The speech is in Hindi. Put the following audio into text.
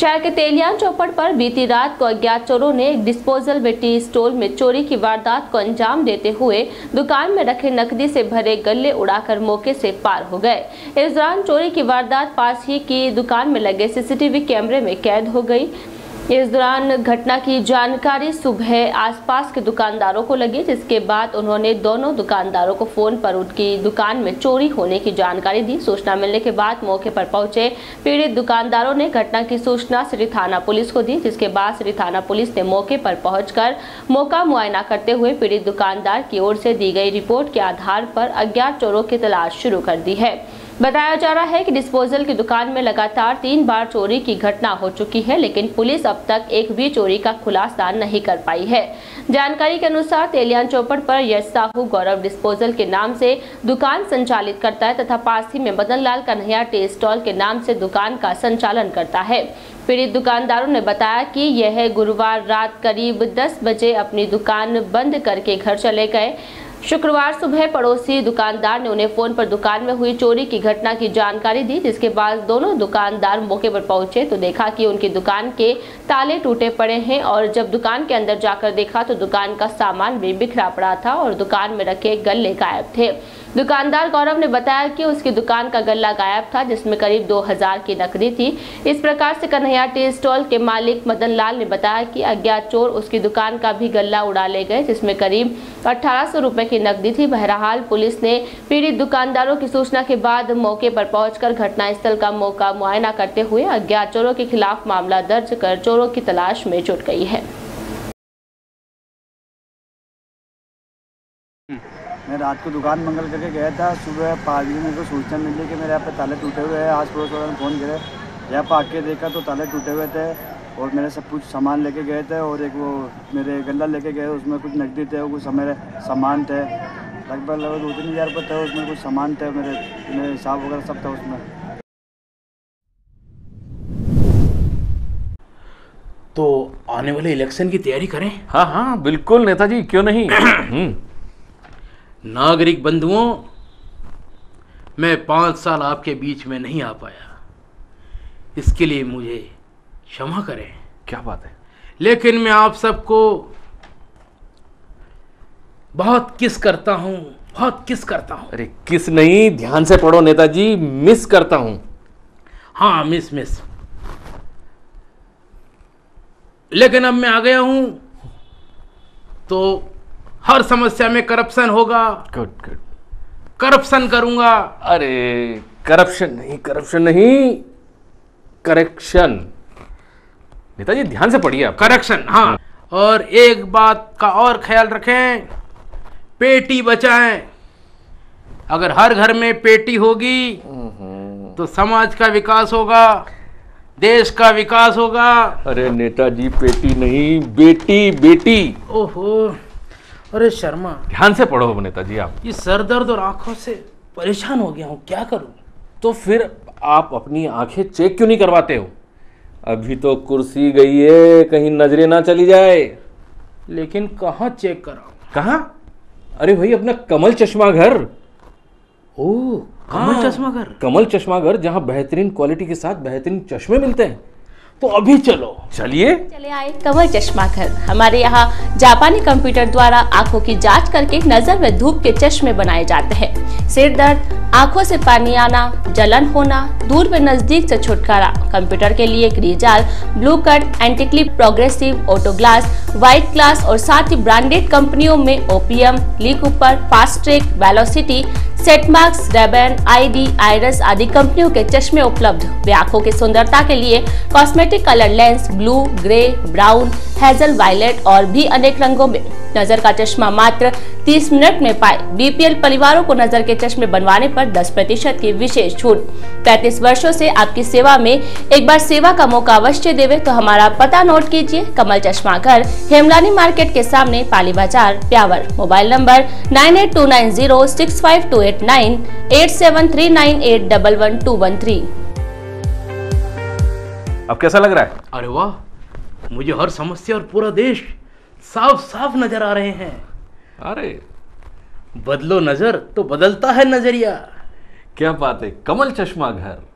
शहर के तेलियान चौपड़ पर बीती रात को अज्ञात चोरों ने एक डिस्पोजल वेटी स्टोर में चोरी की वारदात को अंजाम देते हुए दुकान में रखे नकदी से भरे गल्ले उड़ाकर मौके से पार हो गए। इस दौरान चोरी की वारदात पास ही की दुकान में लगे सीसीटीवी कैमरे में कैद हो गई। इस दौरान घटना की जानकारी सुबह आसपास के दुकानदारों को लगी, जिसके बाद उन्होंने दोनों दुकानदारों को फोन पर उनकी दुकान में चोरी होने की जानकारी दी। सूचना मिलने के बाद मौके पर पहुंचे पीड़ित दुकानदारों ने घटना की सूचना सिटी थाना पुलिस को दी, जिसके बाद सिटी थाना पुलिस ने मौके पर पहुंचकर मौका मुआयना करते हुए पीड़ित दुकानदार की ओर से दी गई रिपोर्ट के आधार पर अज्ञात चोरों की तलाश शुरू कर दी है। बताया जा रहा है कि डिस्पोजल की दुकान में लगातार 3 बार चोरी की घटना हो चुकी है, लेकिन पुलिस अब तक एक भी चोरी का खुलासा नहीं कर पाई है। जानकारी के अनुसार तेलियान चौपड़ पर यश साहू गौरव डिस्पोजल के नाम से दुकान संचालित करता है तथा पास ही में मदन लाल कन्हैया टी स्टॉल के नाम से दुकान का संचालन करता है। पीड़ित दुकानदारों ने बताया कि यह गुरुवार रात करीब 10 बजे अपनी दुकान बंद करके घर चले गए। शुक्रवार सुबह पड़ोसी दुकानदार ने उन्हें फोन पर दुकान में हुई चोरी की घटना की जानकारी दी, जिसके बाद दोनों दुकानदार मौके पर पहुंचे तो देखा कि उनकी दुकान के ताले टूटे पड़े हैं और जब दुकान के अंदर जाकर देखा तो दुकान का सामान भी बिखरा पड़ा था और दुकान में रखे गल्ले गायब थे। दुकानदार गौरव ने बताया कि उसकी दुकान का गल्ला गायब था, जिसमें करीब 2000 की नकदी थी। इस प्रकार से कन्हैया टी स्टॉल के मालिक मदन लाल ने बताया कि अज्ञात चोर उसकी दुकान का भी गल्ला उड़ा ले गए, जिसमें करीब 1800 रुपए की नकदी थी। बहरहाल पुलिस ने पीड़ित दुकानदारों की सूचना के बाद मौके पर पहुंचकर घटनास्थल का मौका मुआयना करते हुए अज्ञात चोरों के खिलाफ मामला दर्ज कर चोरों की तलाश में जुट गई है। मैं रात को दुकान मंगल करके गया था। सुबह 5 बजे मेरे को सूचना मिली कि मेरे यहाँ पे ताले टूटे हुए हैं। आस पड़ोस वालों ने फ़ोन करे, यहाँ पर आके देखा तो ताले टूटे हुए थे और मेरे सब कुछ सामान लेके गए थे और एक वो मेरे गल्ला लेके गए, उसमें कुछ नकदी थे और कुछ मेरे सामान थे, लगभग 2-3 हज़ार रुपये थे। उसमें कुछ सामान थे, मेरे हिसाब वगैरह सब था उसमें। तो आने वाले इलेक्शन की तैयारी करें? हाँ हाँ बिल्कुल नेताजी, क्यों नहीं। नागरिक बंधुओं, मैं 5 साल आपके बीच में नहीं आ पाया, इसके लिए मुझे क्षमा करें। क्या बात है। लेकिन मैं आप सबको बहुत किस करता हूं, बहुत किस करता हूं। अरे किस नहीं, ध्यान से पढ़ो नेताजी, मिस करता हूं। हाँ मिस। लेकिन अब मैं आ गया हूं तो हर समस्या में करप्शन होगा। गुड। करप्शन करूंगा। अरे करप्शन नहीं, करेक्शन। नेताजी ध्यान से पढ़िए आप। करेक्शन, हाँ। और एक बात का और ख्याल रखें, पेटी बचाएं। अगर हर घर में पेटी होगी तो समाज का विकास होगा, देश का विकास होगा। अरे नेताजी पेटी नहीं, बेटी। ओहो, अरे शर्मा, ध्यान से पढ़ो नेताजी आप। ये सर दर्द और आंखों से परेशान हो गया हूँ, क्या करूँ? तो फिर आप अपनी आंखें चेक क्यों नहीं करवाते हो? अभी तो कुर्सी गई है, कहीं नजरें ना चली जाए। लेकिन कहाँ चेक कराऊं? कहाँ? अरे भाई अपना कमल चश्मा घर। ओह, कमल चश्मा घर। कमल चश्मा घर, जहाँ बेहतरीन क्वालिटी के साथ बेहतरीन चश्मे मिलते हैं। तो अभी चले आए कमल चश्मा घर। हमारे यहाँ जापानी कंप्यूटर द्वारा आंखों की जांच करके नजर व धूप के चश्मे बनाए जाते हैं। सिर दर्द, आंखों से पानी आना, जलन होना, दूर व नजदीक से छुटकारा। कंप्यूटर के लिए ग्रीजाल, ब्लू कट, एंटीक्लिप, progressive, auto glass, white glass और साथ ही ब्रांडेड कंपनियों में OPM, Lee Cooper, Fastrack, Velocity, सेटमार्क्स, रेबन, आईडी, आइरस आदि कंपनियों के चश्मे उपलब्ध। वे आंखों की सुंदरता के लिए cosmetic colour lens, blue, grey, brown, hazel, violet और भी अनेक रंगों में। नजर का चश्मा मात्र 30 मिनट में पाए। बीपीएल परिवारों को नजर के चश्मे बनवाने पर 10% की विशेष छूट। 35 वर्षों से आपकी सेवा में, एक बार सेवा का मौका अवश्य देवे तो हमारा पता नोट कीजिए। कमल चश्मा घर, हेमलानी मार्केट के सामने, पाली बाजार, प्यावर। Mobile number 9829065289, 8739811213। अब कैसा लग रहा है? अरे वाह, मुझे हर समस्या और पूरा देश साफ नजर आ रहे हैं। अरे बदलो नजर तो बदलता है नजरिया। क्या बात है। कमल चश्मा घर।